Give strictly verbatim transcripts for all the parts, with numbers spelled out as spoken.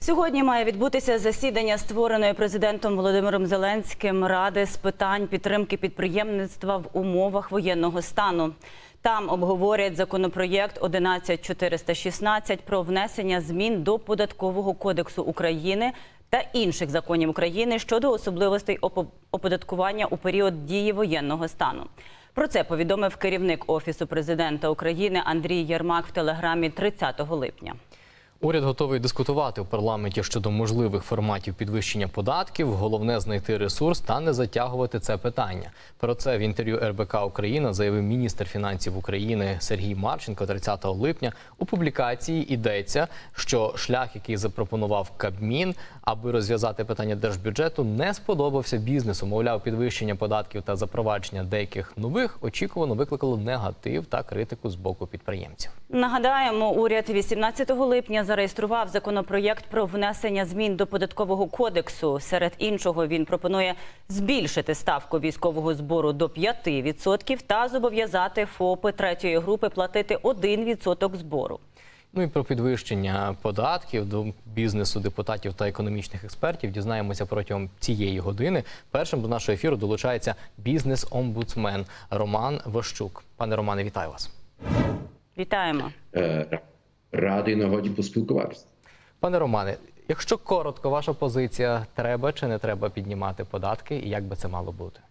Сьогодні має відбутися засідання створеної президентом Володимиром Зеленським Ради з питань підтримки підприємництва в умовах воєнного стану. Там обговорять законопроєкт одинадцять чотириста шістнадцять про внесення змін до Податкового кодексу України та інших законів України щодо особливостей оподаткування у період дії воєнного стану. Про це повідомив керівник Офісу президента України Андрій Єрмак в телеграмі тридцятого липня. Уряд готовий дискутувати в парламенті щодо можливих форматів підвищення податків. Головне – знайти ресурс та не затягувати це питання. Про це в інтерв'ю ер бе ка Україна заявив міністр фінансів України Сергій Марченко тридцятого липня. У публікації йдеться, що шлях, який запропонував Кабмін, аби розв'язати питання держбюджету, не сподобався бізнесу. Мовляв, підвищення податків та запровадження деяких нових очікувано викликало негатив та критику з боку підприємців. Нагадаємо, уряд вісімнадцятого липня зареєстрував законопроєкт про внесення змін до Податкового кодексу. Серед іншого, він пропонує збільшити ставку військового збору до п'яти відсотків та зобов'язати ФОПи третьої групи платити один відсоток збору. Ну і про підвищення податків до бізнесу, депутатів та економічних експертів дізнаємося протягом цієї години. Першим до нашого ефіру долучається бізнес-омбудсмен Роман Ващук. Пане Романе, вітаю вас. Вітаємо. Радий нагоді поспілкуватися. Пане Романе, якщо коротко, ваша позиція, треба чи не треба піднімати податки і як би це мало бути?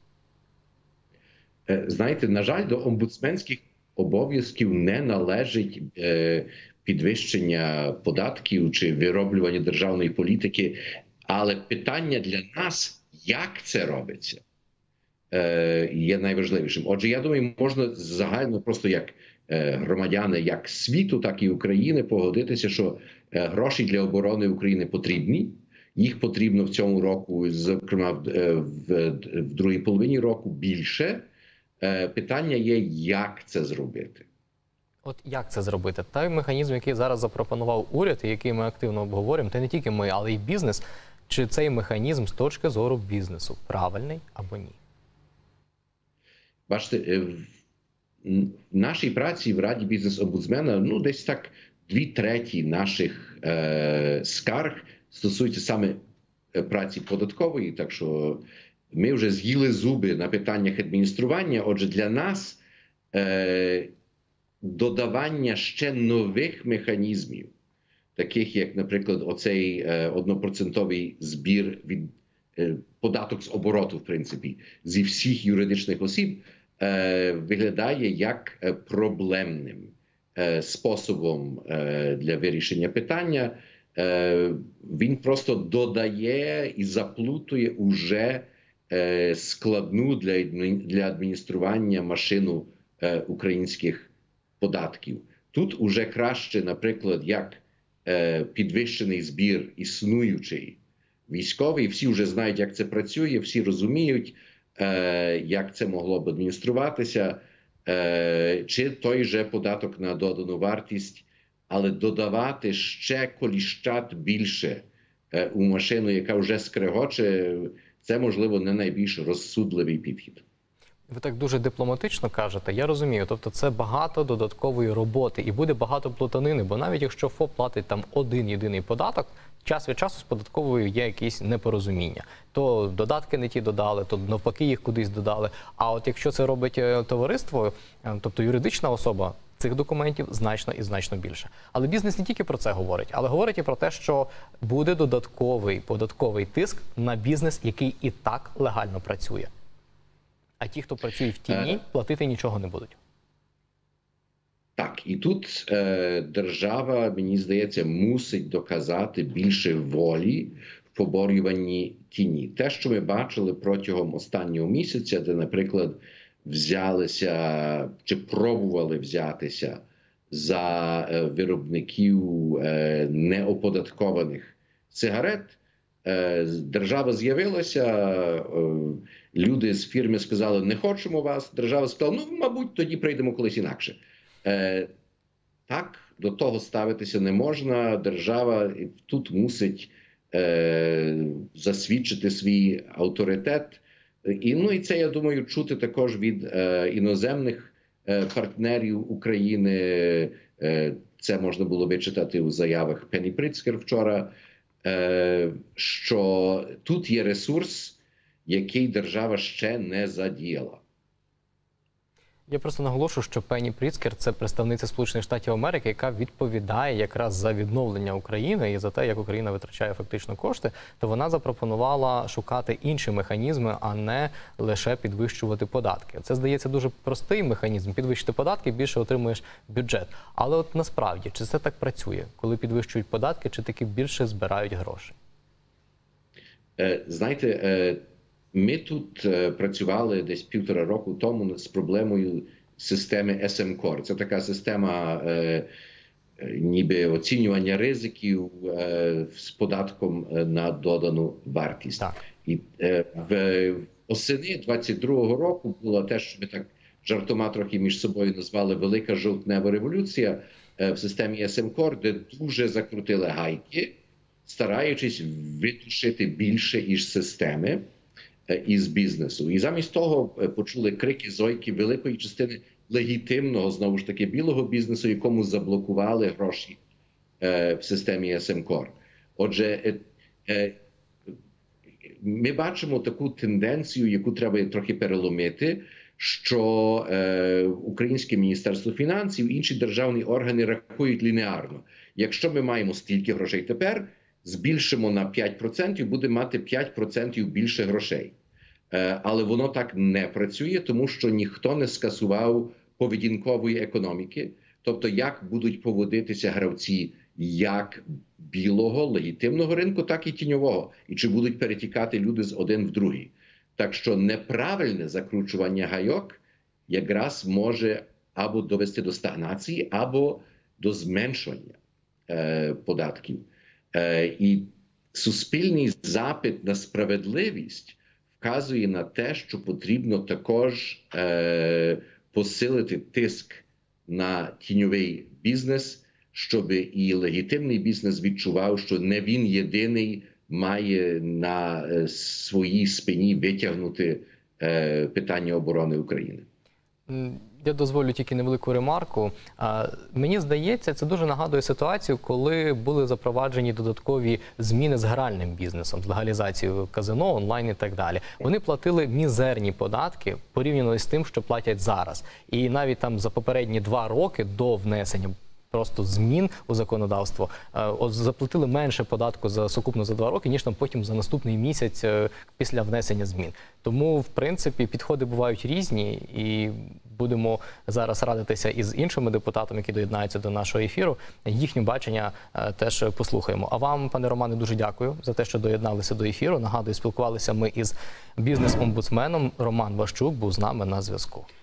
Знаєте, на жаль, до омбудсменських обов'язків не належить е, підвищення податків чи вироблювання державної політики, але питання для нас, як це робиться, е, є найважливішим. Отже, я думаю, можна загально просто як громадяни як світу, так і України погодитися, що гроші для оборони України потрібні. Їх потрібно в цьому року, зокрема в другій половині року, більше. Питання є, як це зробити. От як це зробити? Той механізм, який зараз запропонував уряд, і який ми активно обговорюємо, та не тільки ми, але й бізнес, чи цей механізм з точки зору бізнесу правильний або ні? Бачите, в нашій праці в Раді бізнес-омбудсмена, ну, десь так дві треті наших е, скарг стосуються саме праці податкової, так що ми вже з'їли зуби на питаннях адміністрування. Отже, для нас е, додавання ще нових механізмів, таких як, наприклад, оцей е, однопроцентовий збір від е, податок з обороту, в принципі, зі всіх юридичних осіб, виглядає як проблемним способом для вирішення питання. Він просто додає і заплутує уже складну для адміністрування машину українських податків. Тут уже краще, наприклад, як підвищений збір існуючий військовий. Всі вже знають, як це працює, всі розуміють, як це могло б адмініструватися, чи той же податок на додану вартість, але додавати ще коліщат більше у машину, яка вже скрегоче, це, можливо, не найбільш розсудливий підхід. Ви так дуже дипломатично кажете, я розумію, тобто це багато додаткової роботи і буде багато плутанини, бо навіть якщо ФОП платить там один єдиний податок, час від часу з податковою є якісь непорозуміння. То додатки не ті додали, то навпаки їх кудись додали. А от якщо це робить товариство, тобто юридична особа, цих документів значно і значно більше. Але бізнес не тільки про це говорить, але говорить і про те, що буде додатковий податковий тиск на бізнес, який і так легально працює. А ті, хто працює в тіні, платити нічого не будуть. Так, і тут е, держава, мені здається, мусить доказати більше волі в поборюванні тіні. Те, що ми бачили протягом останнього місяця, де, наприклад, взялися чи пробували взятися за е, виробників е, неоподаткованих сигарет, е, держава з'явилася, е, люди з фірми сказали, не хочемо вас, держава сказала, ну, мабуть, тоді прийдемо колись інакше. Е, так, до того ставитися не можна. Держава тут мусить е, засвідчити свій авторитет. І, ну, і це, я думаю, чути також від е, іноземних е, партнерів України. Е, це можна було вичитати у заявах Пенні Пріцкер вчора. що тут є ресурс, який держава ще не задіяла. Я просто наголошую, що Пенні Пріцкер – це представниця Сполучених Штатів Америки, яка відповідає якраз за відновлення України і за те, як Україна витрачає фактично кошти, то вона запропонувала шукати інші механізми, а не лише підвищувати податки. Це, здається, дуже простий механізм. Підвищити податки, більше отримуєш бюджет. Але от насправді, чи це так працює? Коли підвищують податки, чи таки більше збирають грошей? Знаєте, ми тут е, працювали десь півтора року тому з проблемою системи ес ем кор. Це така система е, ніби оцінювання ризиків е, з податком на додану вартість. Так. І е, в осени двадцять другого року було те, що ми так жартома трохи між собою назвали «Велика жовтнева революція» е, в системі ес ем кор, де дуже закрутили гайки, стараючись витушити більше із системи, із бізнесу. І замість того почули крики, зойки великої частини легітимного, знову ж таки, білого бізнесу, якому заблокували гроші в системі ес ем кор. Отже, ми бачимо таку тенденцію, яку треба трохи переломити, що Українське Міністерство фінансів і інші державні органи рахують лінеарно. Якщо ми маємо стільки грошей тепер, збільшимо на п'ять відсотків, буде мати п'ять відсотків більше грошей. Але воно так не працює, тому що ніхто не скасував поведінкової економіки, тобто як будуть поводитися гравці як білого, легітимного ринку, так і тіньового, і чи будуть перетікати люди з один в другий. Так що неправильне закручування гайок якраз може або довести до стагнації, або до зменшення е, податків. І суспільний запит на справедливість вказує на те, що потрібно також е, посилити тиск на тіньовий бізнес, щоб і легітимний бізнес відчував, що не він єдиний має на е, своїй спині витягнути е, питання оборони України. Я дозволю тільки невелику ремарку. Мені здається, це дуже нагадує ситуацію, коли були запроваджені додаткові зміни з гральним бізнесом, з легалізацією казино, онлайн і так далі. Вони платили мізерні податки порівняно з тим, що платять зараз. І навіть там за попередні два роки до внесення просто змін у законодавство заплатили менше податку за сукупно за два роки, ніж там потім за наступний місяць після внесення змін. Тому, в принципі, підходи бувають різні, і будемо зараз радитися із іншими депутатами, які доєднаються до нашого ефіру. Їхнє бачення теж послухаємо. А вам, пане Романе, дуже дякую за те, що доєдналися до ефіру. Нагадую, спілкувалися ми із бізнес-омбудсменом. Роман Ващук був з нами на зв'язку.